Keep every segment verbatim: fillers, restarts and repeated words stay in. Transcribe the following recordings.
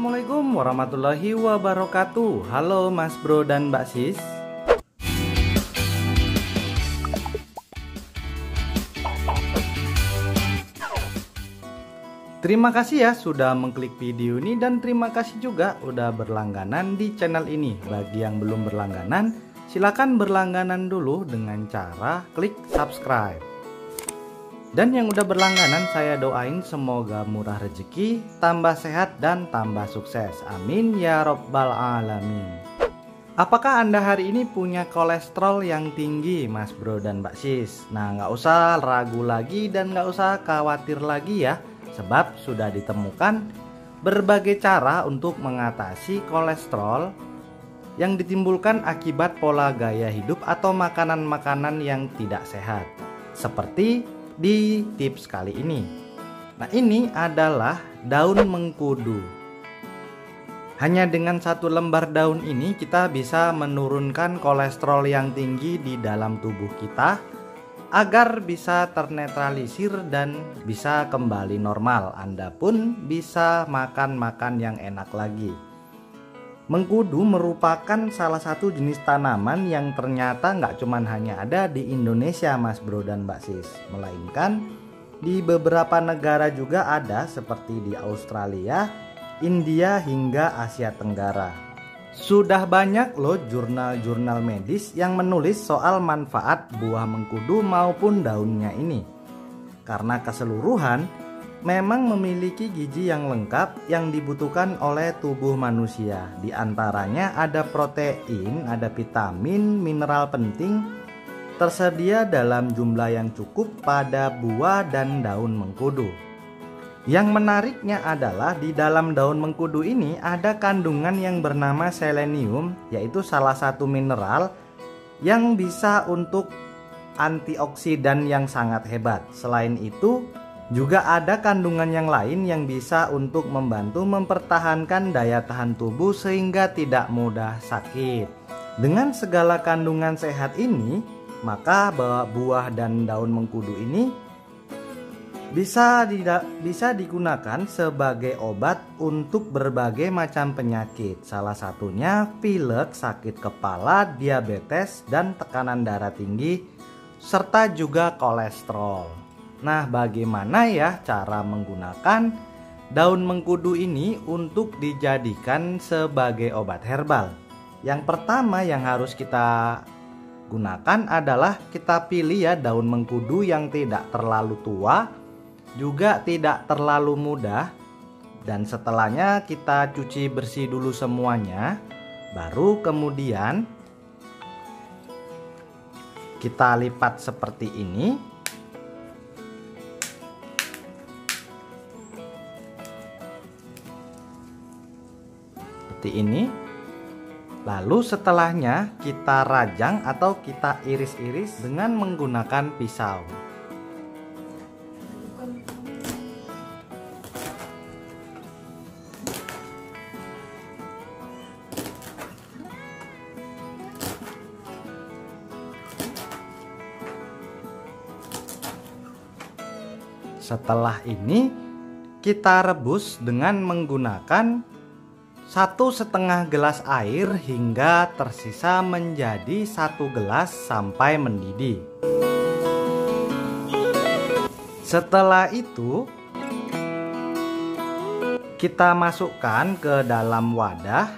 Assalamualaikum warahmatullahi wabarakatuh. Halo Mas Bro dan Mbak Sis. Terima kasih ya sudah mengklik video ini, dan terima kasih juga udah berlangganan di channel ini. Bagi yang belum berlangganan, silakan berlangganan dulu dengan cara klik subscribe. Dan yang udah berlangganan, saya doain semoga murah rezeki, tambah sehat, dan tambah sukses. Amin ya robbal alamin. Apakah Anda hari ini punya kolesterol yang tinggi, Mas Bro dan Mbak Sis? Nah, nggak usah ragu lagi dan nggak usah khawatir lagi ya, sebab sudah ditemukan berbagai cara untuk mengatasi kolesterol yang ditimbulkan akibat pola gaya hidup atau makanan-makanan yang tidak sehat, seperti di tips kali ini. Nah, ini adalah daun mengkudu. Hanya dengan satu lembar daun ini kita bisa menurunkan kolesterol yang tinggi di dalam tubuh kita agar bisa ternetralisir dan bisa kembali normal. Anda pun bisa makan-makan yang enak lagi. Mengkudu merupakan salah satu jenis tanaman yang ternyata nggak cuman hanya ada di Indonesia, Mas Bro dan Mbak Sis, melainkan di beberapa negara juga ada, seperti di Australia, India, hingga Asia Tenggara. Sudah banyak loh jurnal-jurnal medis yang menulis soal manfaat buah mengkudu maupun daunnya ini. Karena keseluruhan memang memiliki gizi yang lengkap yang dibutuhkan oleh tubuh manusia. Di antaranya ada protein, ada vitamin, mineral penting tersedia dalam jumlah yang cukup pada buah dan daun mengkudu. Yang menariknya adalah di dalam daun mengkudu ini ada kandungan yang bernama selenium, yaitu salah satu mineral yang bisa untuk antioksidan yang sangat hebat. Selain itu, juga ada kandungan yang lain yang bisa untuk membantu mempertahankan daya tahan tubuh sehingga tidak mudah sakit. Dengan segala kandungan sehat ini, maka buah dan daun mengkudu ini bisa bisa digunakan sebagai obat untuk berbagai macam penyakit. Salah satunya pilek, sakit kepala, diabetes, dan tekanan darah tinggi, serta juga kolesterol. Nah, bagaimana ya cara menggunakan daun mengkudu ini untuk dijadikan sebagai obat herbal? Yang pertama yang harus kita gunakan adalah kita pilih ya daun mengkudu yang tidak terlalu tua, juga tidak terlalu muda. Dan setelahnya kita cuci bersih dulu semuanya. Baru kemudian kita lipat seperti ini. Seperti ini. Lalu setelahnya kita rajang atau kita iris-iris dengan menggunakan pisau. Setelah ini kita rebus dengan menggunakan satu setengah gelas air hingga tersisa menjadi satu gelas sampai mendidih. Setelah itu kita masukkan ke dalam wadah.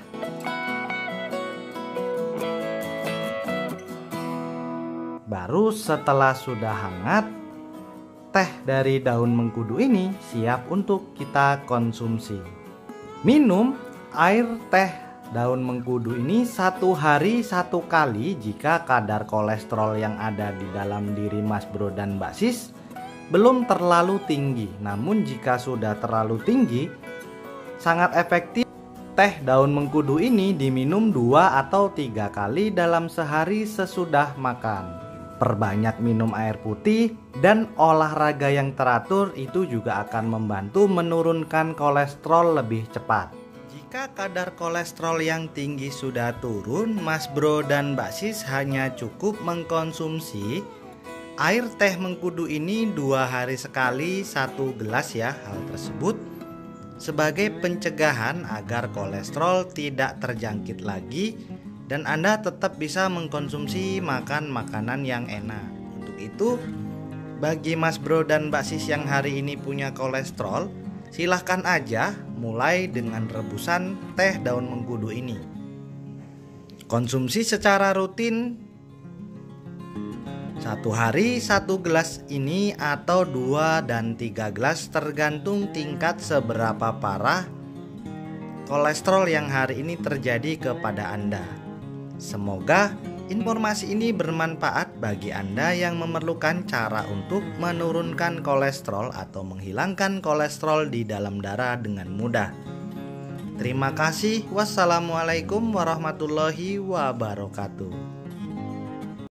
Baru setelah sudah hangat, teh dari daun mengkudu ini siap untuk kita konsumsi. Minum air teh daun mengkudu ini satu hari satu kali jika kadar kolesterol yang ada di dalam diri Mas Bro dan Mbak Sis belum terlalu tinggi. Namun jika sudah terlalu tinggi, sangat efektif teh daun mengkudu ini diminum dua atau tiga kali dalam sehari sesudah makan. Perbanyak minum air putih dan olahraga yang teratur, itu juga akan membantu menurunkan kolesterol lebih cepat. Jika kadar kolesterol yang tinggi sudah turun, Mas Bro dan Mbak Sis hanya cukup mengkonsumsi air teh mengkudu ini dua hari sekali satu gelas ya. Hal tersebut sebagai pencegahan agar kolesterol tidak terjangkit lagi dan Anda tetap bisa mengkonsumsi makan makanan yang enak. Untuk itu, bagi Mas Bro dan Mbak Sis yang hari ini punya kolesterol, silahkan aja mulai dengan rebusan teh daun mengkudu ini. Konsumsi secara rutin satu hari satu gelas ini atau dua dan tiga gelas tergantung tingkat seberapa parah kolesterol yang hari ini terjadi kepada Anda. Semoga informasi ini bermanfaat bagi Anda yang memerlukan cara untuk menurunkan kolesterol atau menghilangkan kolesterol di dalam darah dengan mudah. Terima kasih. Wassalamualaikum warahmatullahi wabarakatuh.